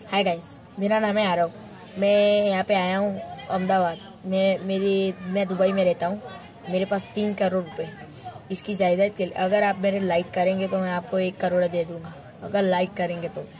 Hi guys, मेरा नाम है आरव। मैं यहाँ पे आया हूँ अहमदाबाद। मैं दुबई में रहता हूँ। मेरे पास 3 करोड़ रुपए इसकी जायदाद के लिए। अगर आप मेरे लाइक करेंगे तो मैं आपको 1 करोड़ दे दूँगा, अगर लाइक करेंगे तो।